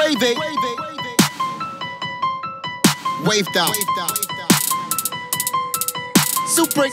it. Wave down. Super.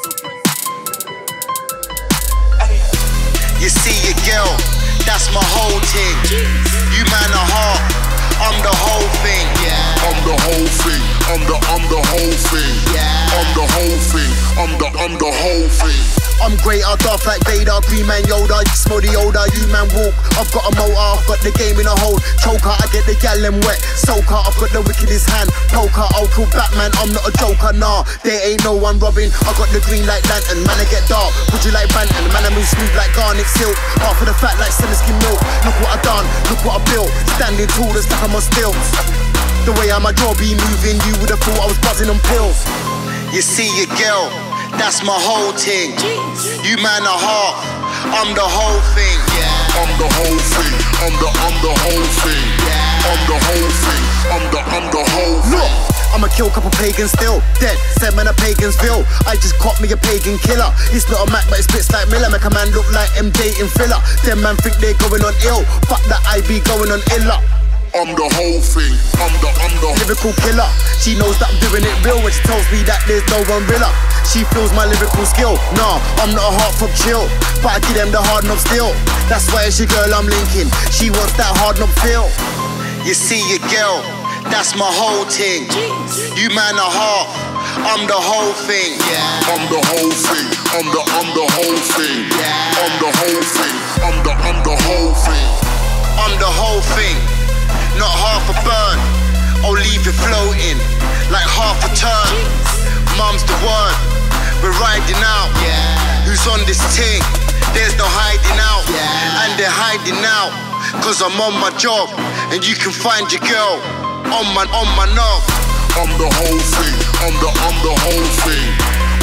You see your girl, that's my whole thing. You man a heart, I'm the whole thing. I'm the whole thing. I'm the whole thing. I'm the whole thing. I'm the whole thing. I'm great, I daft like Vader, Green Man Yoda, you smell the odor, you man walk. I've got a motor, I've got the game in a hold. Choker, I get the gal them wet. Soaker, I've got the wickedest hand. Poker, I'll kill Batman, I'm not a joker, nah. There ain't no one robbing, I got the green like lantern. Man, I get dark, would you like Banton? Man, I move smooth like garnet silk. Half of the fat like skin milk. Look what I done, look what I built. Standing tall, it's like I'm on stilts. The way I'm a jaw be moving, you would've thought I was buzzing on pills. You see your girl, that's my whole thing. You man a heart, I'm the whole thing. I'm the whole thing. I'm the whole thing. I'm the whole thing. I'm the whole thing. Look, I'ma kill a couple pagans still dead. Send man a Pagansville. I just caught me a pagan killer. It's not a Mac, but it spits like Miller. Make a man look like MJ in Thriller. Them man think they're going on ill. Fuck that, I be going on illa. I'm the whole thing. I'm the lyrical killer. She knows that I'm doing it real when she tells me that there's no one realer. She feels my lyrical skill. Nah, I'm not a heartthrob chill, but I give them the hard knob still. That's why it's your girl I'm linking. She wants that hard knob feel. You see your girl, that's my whole thing. You man a heart, I'm the whole thing. I'm the whole thing. I'm the whole thing. I'm the whole thing. I'm the whole thing. I'm the whole thing. Not half a burn, I'll leave you floating like half a turn. Mum's the word, we're riding out. Who's on this thing? There's no hiding out. And they're hiding out, cause I'm on my job. And you can find your girl on my knob. I'm the whole thing. I'm the whole thing.